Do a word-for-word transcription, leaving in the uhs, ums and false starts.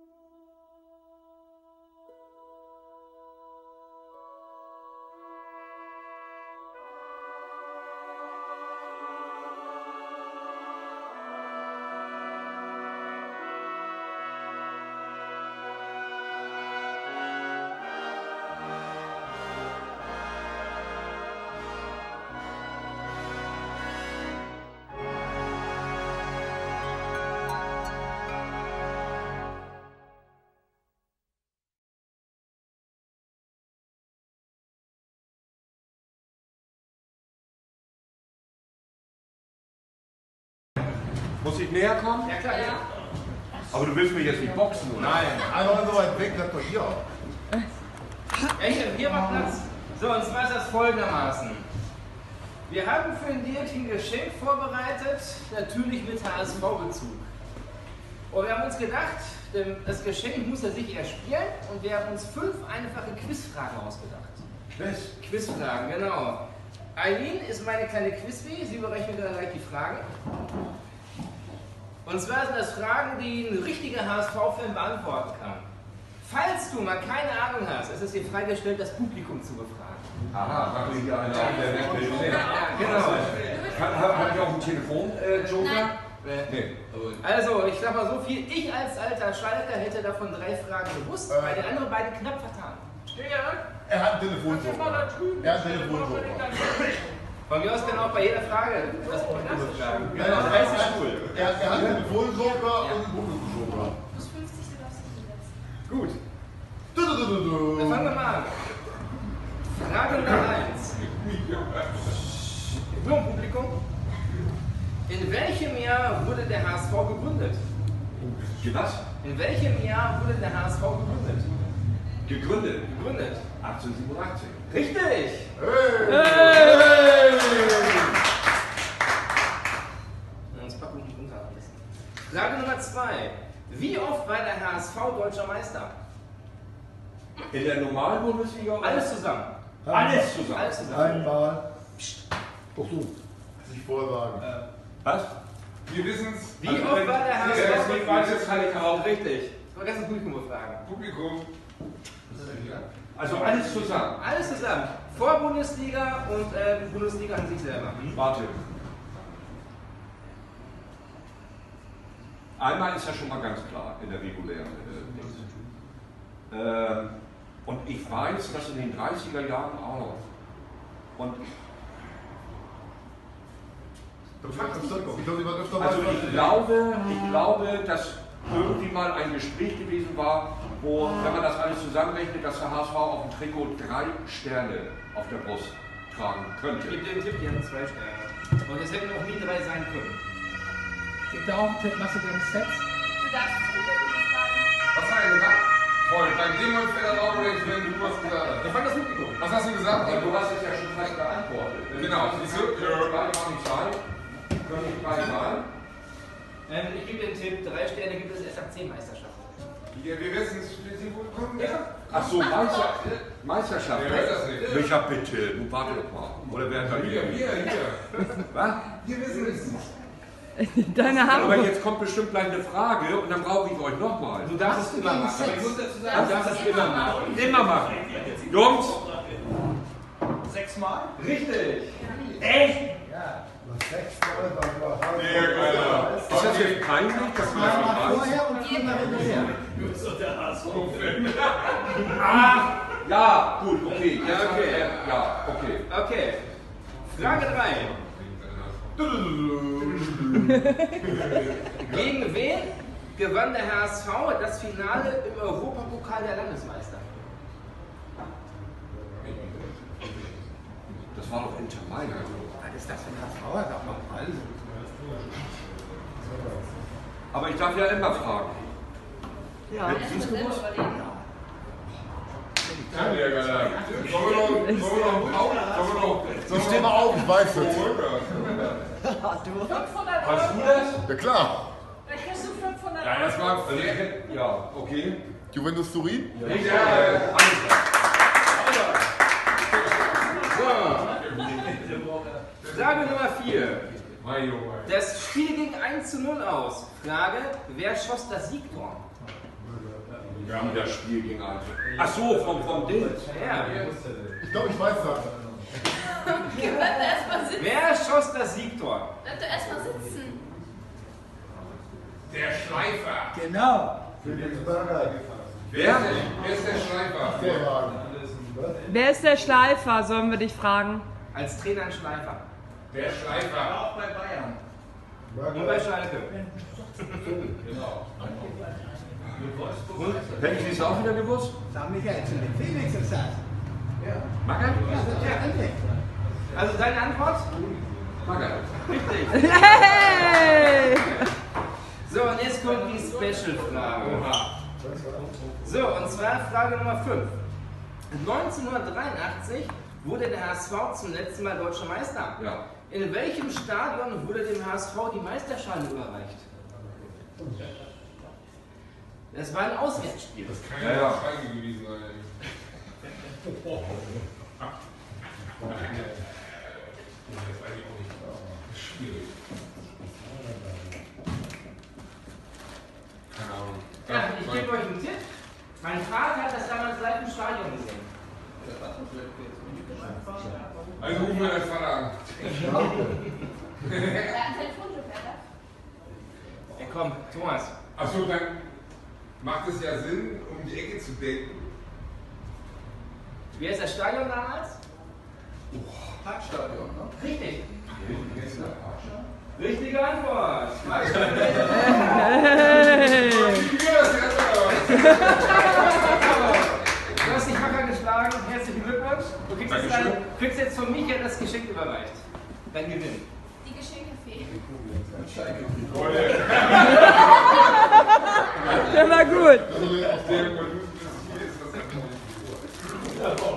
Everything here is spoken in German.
Muss ich näher kommen? Ja klar, ja. Aber du willst mich jetzt nicht boxen, oder? Nein. Einmal so weit weg, das doch hier. Ja, hier, hier war Platz. So, und zwar ist das folgendermaßen. Wir haben für den Dirk ein Geschenk vorbereitet, natürlich mit H S V-Bezug. Und wir haben uns gedacht, das Geschenk muss er sich erspielen und wir haben uns fünf einfache Quizfragen ausgedacht. Quiz? Quizfragen, genau. Eileen ist meine kleine Quizbee, sie berechnet dann gleich die Fragen. Und zwar sind das Fragen, die ein richtiger H S V-Fan beantworten kann. Falls du mal keine Ahnung hast, ist es dir freigestellt, das Publikum zu befragen. Aha, habe ich einen auf der Welt. Ja, genau. Habe ich auch einen Telefon-Joker? Äh, Nee. Also, ich sag mal so viel, ich als alter Schalker hätte davon drei Fragen gewusst, Äh. bei den anderen beiden knapp vertan. Er hat einen Telefonjoker. Er hat einen Telefonjoker. Von mir aus kann auch bei jeder Frage das Publikum befragen. Er Genau, hat das heißt ist cool. er hat einen Telefonjoker und einen Publikumsjoker. Plus fünfzig darfst du nicht setzen. Gut, Du, du, du, du, dann du. fangen wir mal an. Frage Nummer eins. Nur im Publikum. In welchem Jahr wurde der H S V gegründet? Was? In welchem Jahr wurde der H S V gegründet? Gegründet? Gegründet. achtzehnhundertsiebenundachtzig. Richtig! Hey! Uns packen wir nicht unter alles. Frage Nummer zwei. Wie oft war der H S V deutscher Meister? In der normalen Bundesliga? oder? Alles zusammen. Alles zusammen. Alles zusammen. Einmal. Doch so. Nicht vorsagen. Was? Wir wissen es. Wie oft war der H S V? Wer es nicht weiß, jetzt kann ich auch. Richtig. Vergessen das Publikum befragen. Publikum. Also alles zusammen. Alles zusammen. Vor Bundesliga und äh, Bundesliga an sich selber. Warte. Einmal ist ja schon mal ganz klar in der regulären äh, Dings. Ähm, und ich weiß, dass in den dreißiger Jahren auch noch. Und Ich glaube, die war öfter mal. also ich glaube, ich glaube, dass irgendwie mal ein Gespräch gewesen war, wo, wenn man das alles zusammenrechnet, dass der H S V auf dem Trikot drei Sterne auf der Brust tragen Ich könnte. gebe dir einen Tipp, die haben zwei Sterne. Und es hätten auch nie drei sein können. Gibt da auch einen Tipp, machst du deine Sets? Du darfst das Publikum fragen. Was hat er gesagt? Toll, dann gehen wir uns wieder drauf, wenn du was gesagt hast. Ich fand das Publikum. Was hast du gesagt? Aber du hast es ja schon fast beantwortet. Genau, siehst du? Drei waren nicht zwei, können nicht drei sein. Ähm, ich gebe dir einen Tipp, drei Sterne gibt es erst ab zehn Meisterschaften. Ja, wir wissen es, wir sind wohl gekommen. Ja. Ach so, Meister, Meisterschaft. Wer hört das nicht? Micha, bitte, du warte doch mal. Oder wer da Wir, hier? wir, hier. Was? Wir wissen es. Deine Aber Haare. jetzt kommt bestimmt gleich eine Frage und dann brauche ich euch nochmal. Du darfst es immer machen. Aber ich muss dazu sagen, du darfst es immer machen. Immer machen. Jungs, Sechsmal? Richtig. Echt? Sechsmal war Dirk, Alter. ist das jetzt peinlich, dass man das nicht weiß? vorher und viermal hinterher. Ah, ja, gut, okay. Jetzt Ja, haben okay. wir- Ja, okay. Okay. Frage drei. Gegen wen gewann der H S V das Finale im Europapokal der Landesmeister? Das war doch Inter Mailand. Was ist das für ein H S V? Sag mal. Aber ich darf ja immer fragen. Ja. Hätten Sie es gewusst? Ja, Dirk, Alter. Sollen wir noch, sollen wir noch, sollen wir noch, Ich steh mal auf, ich weiß es. fünfhundert Weißt du Euro. das? Ja klar. Dann kriegst du fünfhundert Ja, das Euro. war. Also ich hätte, ja, okay. Juventus Turin? Ja, äh, alles klar. So. Frage Nummer vier. Mein Junge. Das Spiel ging eins zu null aus. Frage, wer schoss das Siegtor? Wie das Spiel ging also. Ach so, vom, vom Ding. Ja. Ich glaube, ich weiß das. Ihr könnt erstmal sitzen. Wer schoss das Siegtor? Bleibt doch erstmal sitzen. Der Schleifer. Genau. Wer ist der, wer ist der Schleifer? Vorlagen. Wer ist der Schleifer, sollen wir dich fragen? Als Trainer ein Schleifer. Der Schleifer. Auch bei Bayern. Und bei Schalke. Genau. Hätte ich das auch wieder gewusst? Sag Michael zu dem Felix ist das. Macker? Ja, richtig. Also deine Antwort? Macker. Richtig. Hey! So, und jetzt kommt die Special-Frage. So, und zwar Frage Nummer fünf. neunzehnhundertdreiundachtzig wurde der H S V zum letzten Mal Deutscher Meister. Ja. In welchem Stadion wurde dem H S V die Meisterschale überreicht? Das war ein Auswärtsspiel. Das kann Ja, ja ja. nicht Schalke gewesen sein. Das weiß ich auch nicht. Das ist schwierig. Keine Ahnung. Ja, ich gebe euch einen Tipp. Mein Vater hat das damals live im Stadion gesehen. Also rufen wir deinen Vater an. Er hat ein Telefonjoker, Ja, komm, Thomas. Achso, dann macht es ja Sinn, um die Ecke zu denken. Wie heißt das Stadion damals? Parkstadion, ne? Richtig. Richtige Antwort. Parkstadion. Hey! Du hast dich wacker geschlagen. Herzlichen Glückwunsch. Du kriegst jetzt, Dankeschön. dein, kriegst jetzt von Michael das Geschenk überreicht. Dein Gewinn. Die Geschenkefee. Der war gut. Also, auf Der Verlust des Spiels, das hat man nicht vor.